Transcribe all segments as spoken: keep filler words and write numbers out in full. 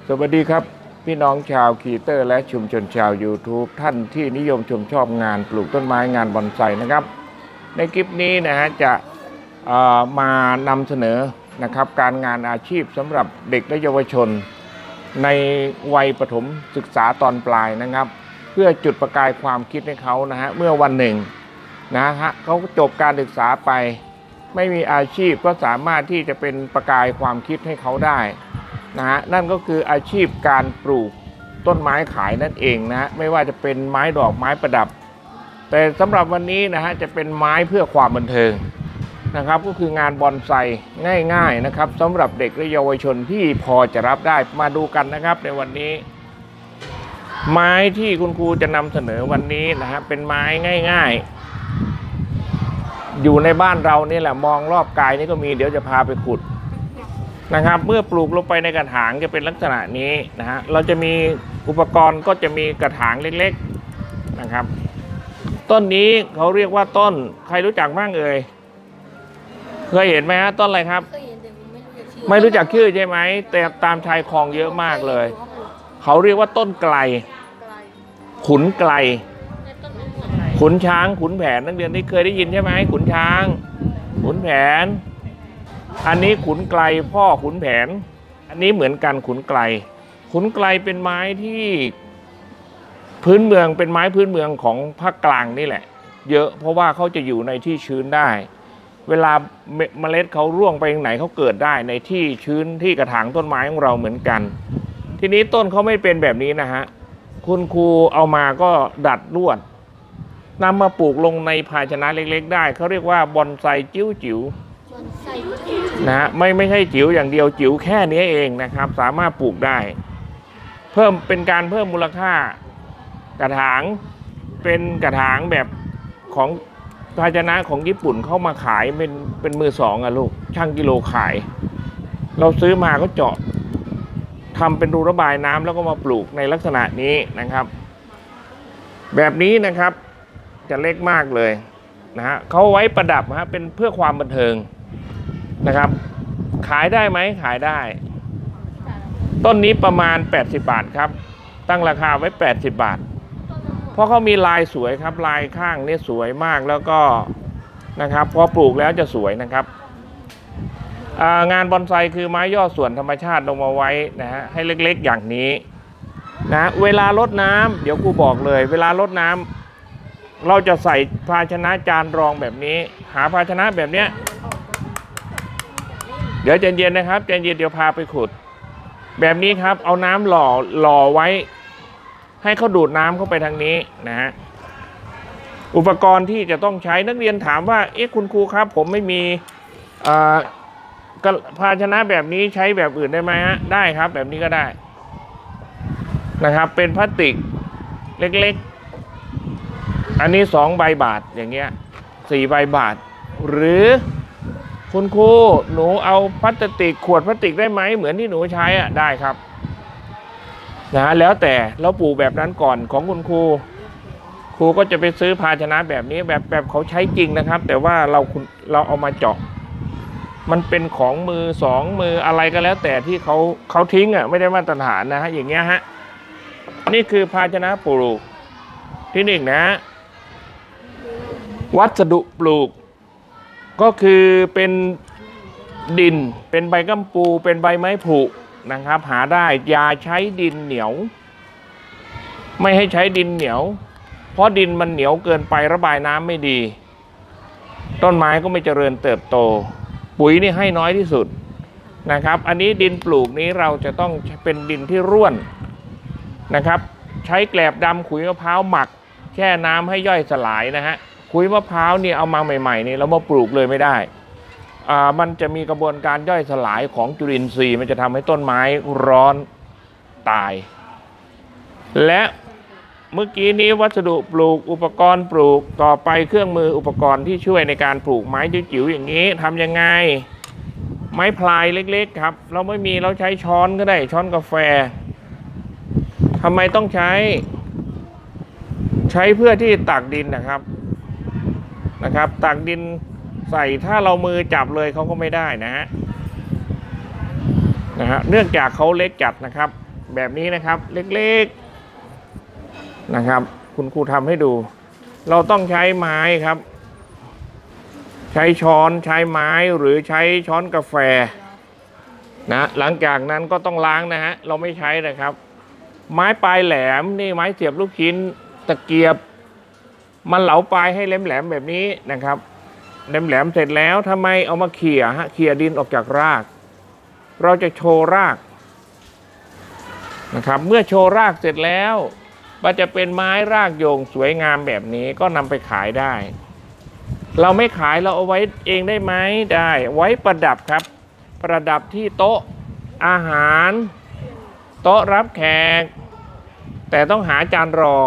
สวัสดีครับพี่น้องชาวคีเตอร์และชุมชนชาว YouTube ท่านที่นิยมชมชอบงานปลูกต้นไม้งานบอนไซนะครับในคลิปนี้นะฮะจะมานำเสนอนะครับการงานอาชีพสำหรับเด็กและเยาวชนในวัยประถมศึกษาตอนปลายนะครับเพื่อจุดประกายความคิดให้เขานะฮะเมื่อวันหนึ่งนะฮะเขาจบการศึกษาไปไม่มีอาชีพก็สามารถที่จะเป็นประกายความคิดให้เขาได้นะฮะนั่นก็คืออาชีพการปลูกต้นไม้ขายนั่นเองนะฮะไม่ว่าจะเป็นไม้ดอกไม้ประดับแต่สำหรับวันนี้นะฮะจะเป็นไม้เพื่อความบันเทิงนะครับก็คืองานบอนไซง่ายๆนะครับสำหรับเด็กและเยาวชนที่พอจะรับได้มาดูกันนะครับในวันนี้ไม้ที่คุณครูจะนำเสนอวันนี้นะฮะเป็นไม้ง่ายๆอยู่ในบ้านเรานี่แหละมองรอบกายนี่ก็มีเดี๋ยวจะพาไปขุดนะครับเมื่อปลูกลงไปในกระถางจะเป็นลักษณะนี้นะฮะเราจะมีอุปกรณ์ก็จะมีกระถางเล็กๆนะครับต้นนี้เขาเรียกว่าต้นใครรู้จักบ้างเอ่ยเคยเห็นไหมฮะต้นอะไรครับไม่รู้จักชื่อใช่ไหมแต่ตามชายคลองเยอะมากเลยเขาเรียกว่าต้นไกลขุนไกลขุนช้างขุนแผนนักเรียนที่เคยได้ยินใช่ไหมขุนช้างขุนแผนอันนี้ขุนไกลพ่อขุนแผนอันนี้เหมือนกันขุนไกลขุนไกลเป็นไม้ที่พื้นเมืองเป็นไม้พื้นเมืองของภาคกลางนี่แหละเยอะเพราะว่าเขาจะอยู่ในที่ชื้นได้เวลาเมล็ดเขาร่วงไปไหนเขาเกิดได้ในที่ชื้นที่กระถางต้นไม้ของเราเหมือนกันทีนี้ต้นเขาไม่เป็นแบบนี้นะฮะคุณครูเอามาก็ดัดลวดนำมาปลูกลงในภาชนะเล็กๆได้เขาเรียกว่าบอนไซจิ๋วจิ๋วนะฮะไม่ไม่ใช่จิ๋วอย่างเดียวจิ๋วแค่นี้เองนะครับสามารถปลูกได้เพิ่มเป็นการเพิ่มมูลค่ากระถางเป็นกระถางแบบของภาชนะของญี่ปุ่นเข้ามาขายเป็นเป็นมือสองอะลูกช่างกิโลขายเราซื้อมาก็เจาะทำเป็นรูระบายน้ำแล้วก็มาปลูกในลักษณะนี้นะครับแบบนี้นะครับจะเล็กมากเลยนะฮะเขาไว้ประดับฮะเป็นเพื่อความบันเทิงนะครับขายได้ไหมขายได้ต้นนี้ประมาณแปดสิบบาทครับตั้งราคาไว้แปดสิบบาทเพราะเขามีลายสวยครับลายข้างนี่สวยมากแล้วก็นะครับพอปลูกแล้วจะสวยนะครับงานบอนไซคือไม้ย่อส่วนธรรมชาติลงมาไว้นะฮะให้เล็กๆอย่างนี้นะเวลารดน้ำเดี๋ยวครูบอกเลยเวลารดน้ำเราจะใส่ภาชนะจานรองแบบนี้หาภาชนะแบบเนี้ยเดี๋ยวใจเย็นนะครับใจเย็นเดี๋ยวพาไปขุดแบบนี้ครับเอาน้ำหล่อหล่อไว้ให้เขาดูดน้ำเข้าไปทางนี้นะฮะอุปกรณ์ที่จะต้องใช้นักเรียนถามว่าเอ๊ะคุณครูครับผมไม่มีภาชนะแบบนี้ใช้แบบอื่นได้ไหมฮะได้ครับแบบนี้ก็ได้นะครับเป็นพลาสติกเล็กๆอันนี้สองใบบาทอย่างเงี้ยสี่ใบบาทหรือคุณครูหนูเอาพลาสติกขวดพลาสติกได้ไหมเหมือนที่หนูใช้อ่ะได้ครับนะแล้วแต่เราปลูกแบบนั้นก่อนของคุณครูครูก็จะไปซื้อภาชนะแบบนี้แบบแบบเขาใช้จริงนะครับแต่ว่าเราเราเอามาเจาะมันเป็นของมือสองมืออะไรก็แล้วแต่ที่เขาเขาทิ้งอ่ะไม่ได้มาตรฐานนะฮะอย่างเงี้ยฮะนี่คือภาชนะปลูกที่หนึ่งนะวัสดุปลูกก็คือเป็นดินเป็นใบกัมปูเป็นใบไม้ผุนะครับหาได้อย่าใช้ดินเหนียวไม่ให้ใช้ดินเหนียวเพราะดินมันเหนียวเกินไประบายน้ำไม่ดีต้นไม้ก็ไม่เจริญเติบโตปุ๋ยนี่ให้น้อยที่สุดนะครับอันนี้ดินปลูกนี้เราจะต้องเป็นดินที่ร่วนนะครับใช้แกลบดำขุยมะพร้าวหมักแช่น้ำให้ย่อยสลายนะฮะขุยมะพร้าวนี่เอามาใหม่ๆนี่เรามาปลูกเลยไม่ได้อ่ามันจะมีกระบวนการย่อยสลายของจุลินทรีย์มันจะทำให้ต้นไม้ร้อนตายและเมื่อกี้นี้วัสดุปลูกอุปกรณ์ปลูกต่อไปเครื่องมืออุปกรณ์ที่ช่วยในการปลูกไม้จิ๋วๆอย่างนี้ทำยังไงไม้พลายเล็กๆครับเราไม่มีเราใช้ช้อนก็ได้ช้อนกาแฟทำไมต้องใช้ใช้เพื่อที่ตักดินนะครับนะครับตักดินใส่ถ้าเรามือจับเลยเขาก็ไม่ได้นะฮะนะฮะเนื่องจากเขาเล็กจัดนะครับแบบนี้นะครับเล็กๆนะครับคุณครูทำให้ดู เราต้องใช้ไม้ครับใช้ช้อนใช้ไม้หรือใช้ช้อนกาแฟนะหลังจากนั้นก็ต้องล้างนะฮะเราไม่ใช้นะครับ ไม้ปลายแหลมนี่ไม้เสียบลูกชิ้นตะเกียบมันเหลาปลายให้แหลมๆแบบนี้นะครับแหลมๆเสร็จแล้วทำไมเอามาเขี่ยฮะเขี่ยดินออกจากรากเราจะโชว์รากนะครับเมื่อโชว์รากเสร็จแล้วมันจะเป็นไม้รากโยงสวยงามแบบนี้ก็นำไปขายได้เราไม่ขายเราเอาไว้เองได้ไหมได้ไว้ประดับครับประดับที่โต๊ะอาหารโต๊ะรับแขกแต่ต้องหาจานรอง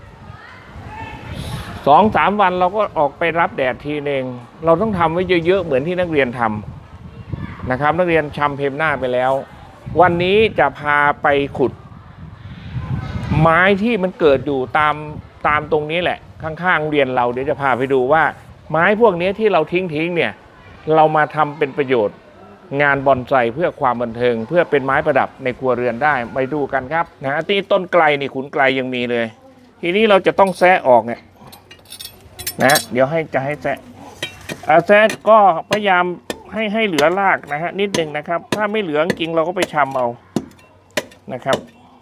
สองสามวันเราก็ออกไปรับแดดทีหนึ่งเราต้องทำไว้เยอะๆเหมือนที่นักเรียนทำนะครับนักเรียนชำเพมหน้าไปแล้ววันนี้จะพาไปขุดไม้ที่มันเกิดอยู่ตามตามตรงนี้แหละข้างๆโรงเรียนเราเดี๋ยวจะพาไปดูว่าไม้พวกนี้ที่เราทิ้งทิ้งเนี่ยเรามาทำเป็นประโยชน์งานบอนไซเพื่อความบันเทิงเพื่อเป็นไม้ประดับในครัวเรือนได้ไปดูกันครับนะที่ต้นไกลนี่ขุนไกลยังมีเลยทีนี้เราจะต้องแซะออกเนี่ยนะเดี๋ยวให้จะให้แซะอาแซะก็พยายามให้ให้เหลือรากนะฮะนิดนึงนะครับถ้าไม่เหลือจริงเราก็ไปชำเอานะครับ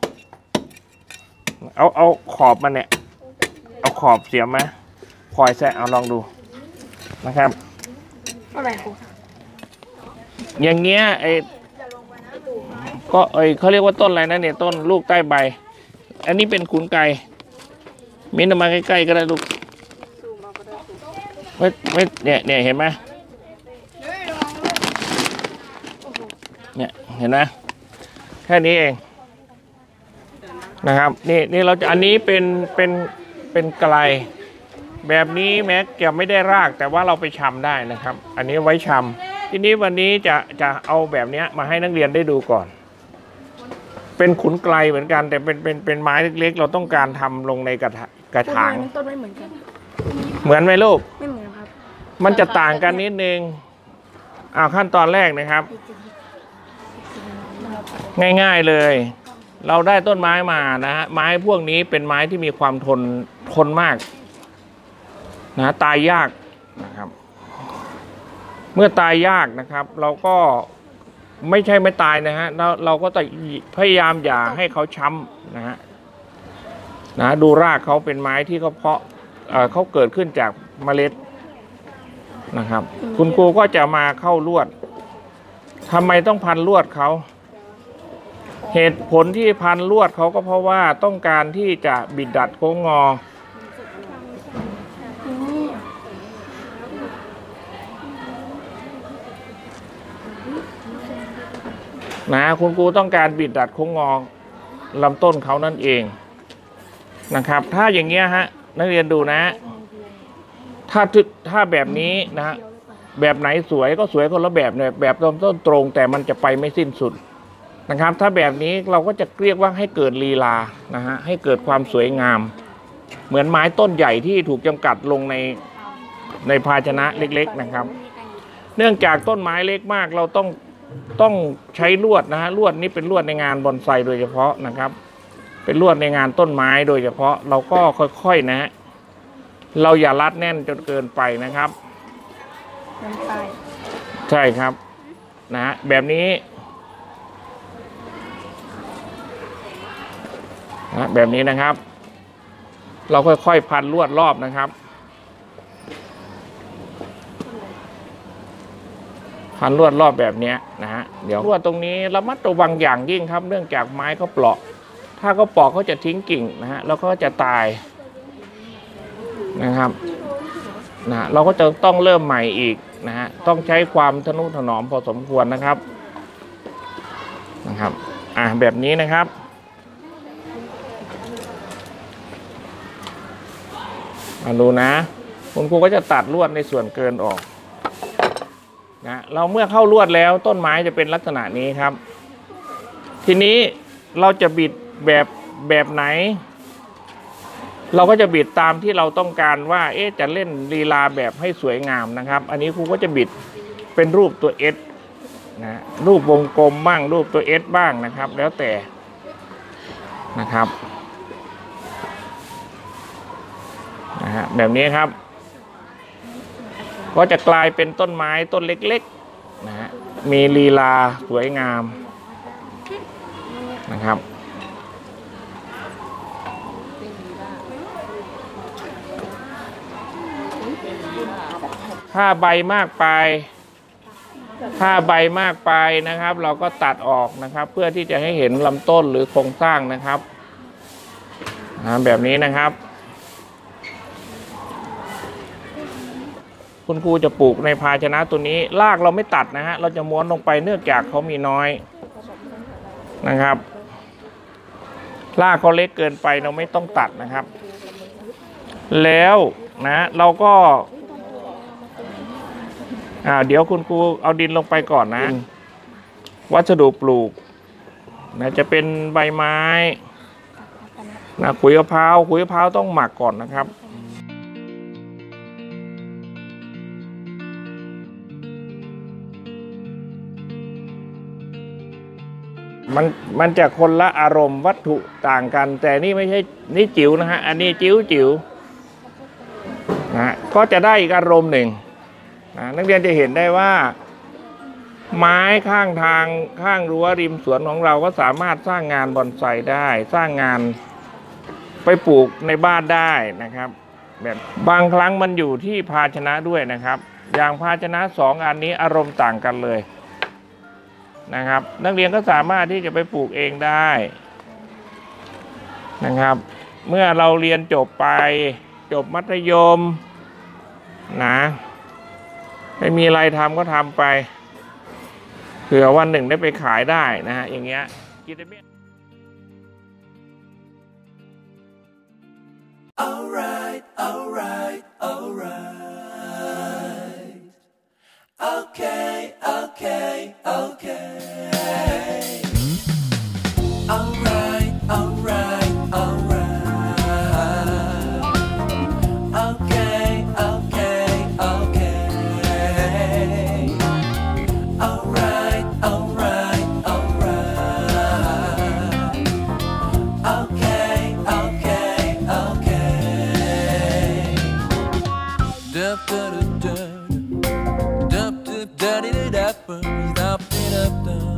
เอาเอาขอบมันเนี่ยเอาขอบเสียบมาพลอยแซะเอาลองดูนะครับอะไรครูอย่างเงี้ยไอ้ก็ไอ้เขาเรียกว่าต้นอะไรนะเนี่ยต้นลูกใต้ใบอันนี้เป็นขุนไก่มิ้นมาใกล้ๆก็ได้ลูกไม่ไม่เนี่ยเนี่ยเห็นไหมเนี่ยเห็นไหมแค่นี้เองนะครับนี่นี่เราจะอันนี้เป็นเป็นเป็นไกลแบบนี้แม้จะไม่ได้รากแต่ว่าเราไปชำได้นะครับอันนี้ไว้ชำทีนี้วันนี้จะจะเอาแบบนี้มาให้นักเรียนได้ดูก่อนเป็นขุนไกลเหมือนกันแต่เป็นเป็นเป็นไม้เล็กๆเราต้องการทำลงในกระกระถางต้นไม้เหมือนกันเหมือนไหมลูกไม่เหมือนครับมันจะต่างกันนิดนึงอ่าขั้นตอนแรกนะครับง่ายๆเลยเราได้ต้นไม้มานะฮะไม้พวกนี้เป็นไม้ที่มีความทนทนมากนะตายยากนะครับเมื่อตายยากนะครับเราก็ไม่ใช่ไม่ตายนะฮะเราเราก็ต้องพยายามอย่าให้เขาช้ำนะฮะนะดูรากเขาเป็นไม้ที่เขาเพาะเอ่อเขาเกิดขึ้นจากเมล็ดนะครับคุณครูก็จะมาเข้าลวดทำไมต้องพันลวดเขาเหตุผลที่พันลวดเขาก็เพราะว่าต้องการที่จะบิดดัดโค้งงอนะคุณครูต้องการบิดดัดโค้งงอลำต้นเขานั่นเองนะครับถ้าอย่างเงี้ยฮะนักเรียนดูนะถ้าถ้าแบบนี้นะฮะแบบไหนสวยก็สวยคนละแบบเนี่ยแบบลำต้นตรงแต่มันจะไปไม่สิ้นสุดนะครับถ้าแบบนี้เราก็จะเรียกว่าให้เกิดลีลานะฮะให้เกิดความสวยงามเหมือนไม้ต้นใหญ่ที่ถูกจำกัดลงในในภาชนะเล็กๆนะครับเนื่องจากต้นไม้เล็กมากเราต้องต้องใช้ลวดนะฮะลวดนี้เป็นลวดในงานบอนไซโดยเฉพาะนะครับเป็นลวดในงานต้นไม้โดยเฉพาะเราก็ค่อยๆนะฮะเราอย่ารัดแน่นจนเกินไปนะครับใช่ครับนะฮะแบบนี้นะแบบนี้นะครับเราค่อยๆพันลวดรอบนะครับพันลวดรอบแบบนี้นะฮะเดี๋ยวลวดตรงนี้ระมัดระวังอย่างยิ่งครับเนื่องจากไม้เขาเปราะถ้าเขาเปราะเขาจะทิ้งกิ่งนะฮะแล้วก็จะตายนะครับนะเราก็จะต้องเริ่มใหม่อีกนะฮะต้องใช้ความทนุถนอมพอสมควรนะครับนะครับอ่ะแบบนี้นะครับมาดูนะคุณครูก็จะตัดลวดในส่วนเกินออกนะเราเมื่อเข้าลวดแล้วต้นไม้จะเป็นลักษณะนี้ครับทีนี้เราจะบิดแบบแบบไหนเราก็จะบิดตามที่เราต้องการว่าเอ๊ะจะเล่นลีลาแบบให้สวยงามนะครับอันนี้ครูก็จะบิดเป็นรูปตัว S นะรูปวงกลมบ้างรูปตัว S บ้างนะครับแล้วแต่นะครับนะฮะแบบนี้ครับก็จะกลายเป็นต้นไม้ต้นเล็กๆนะฮะมีลีลาสวยงามนะครับถ้าใบมากไปถ้าใบมากไปนะครับเราก็ตัดออกนะครับเพื่อที่จะให้เห็นลำต้นหรือโครงสร้างนะครับแบบนี้นะครับคุณครูจะปลูกในภาชนะตัวนี้รากเราไม่ตัดนะฮะเราจะม้วนลงไปเนื่องจากเขามีน้อยนะครับรากเขาเล็กเกินไปเราไม่ต้องตัดนะครับแล้วนะเราก็อ่าเดี๋ยวคุณครูเอาดินลงไปก่อนนะวัสดุปลูกนะจะเป็นใบไม้นะขุยมะพร้าวขุยมะพร้าวต้องหมักก่อนนะครับมันมันจะคนละอารมณ์วัตถุต่างกันแต่นี่ไม่ใช่นี่จิ๋วนะฮะอันนี้จิ๋วจิ๋วนะก็จะได้อีกอารมณ์หนึ่งนะนักเรียนจะเห็นได้ว่าไม้ข้างทางข้างรั้วริมสวนของเราก็สามารถสร้างงานบอนไซได้สร้างงานไปปลูกในบ้านได้นะครับแบบบางครั้งมันอยู่ที่ภาชนะด้วยนะครับอย่างภาชนะสองอันนี้อารมณ์ต่างกันเลยนะครับนักเรียนก็สามารถที่จะไปปลูกเองได้นะครับเมื่อเราเรียนจบไปจบมัธยมนะไม่มีอะไรทำก็ทำไปเผื่อวันหนึ่งได้ไปขายได้นะฮะอย่างเงี้ยกินได้ไหม Alright, alright, alright. Okay, okay, okay. Alright, alright, alright. Okay, okay, okay. Alright, alright, alright. Okay, okay, okay. Dup, dup, dup, dup, dup, dup, dup, dup, dup, dup, dup.